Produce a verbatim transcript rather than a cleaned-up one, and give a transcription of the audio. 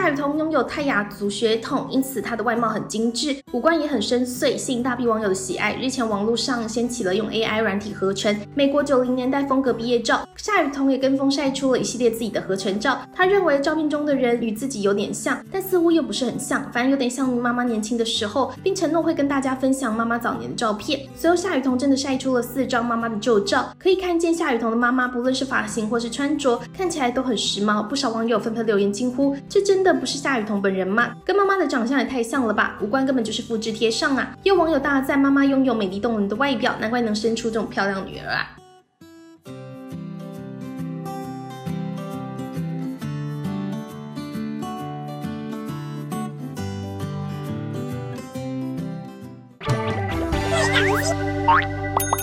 夏雨桐拥有泰雅族血统，因此她的外貌很精致，五官也很深邃，吸引大批网友的喜爱。日前网络上掀起了用 A I 软体合成美国九零年代风格毕业照，夏雨桐也跟风晒出了一系列自己的合成照。她认为照片中的人与自己有点像，但似乎又不是很像，反而有点像妈妈年轻的时候，并承诺会跟大家分享妈妈早年的照片。随后夏雨桐真的晒出了四张妈妈的旧照，可以看见夏雨桐的妈妈不论是发型或是穿着，看起来都很时髦。不少网友纷纷留言惊呼：这真的不是夏雨桐本人吗？跟妈妈的长相也太像了吧，五官根本就是复制贴上啊！也有网友大赞妈妈拥有美丽动人的外表，难怪能生出这种漂亮女儿啊！ Bye.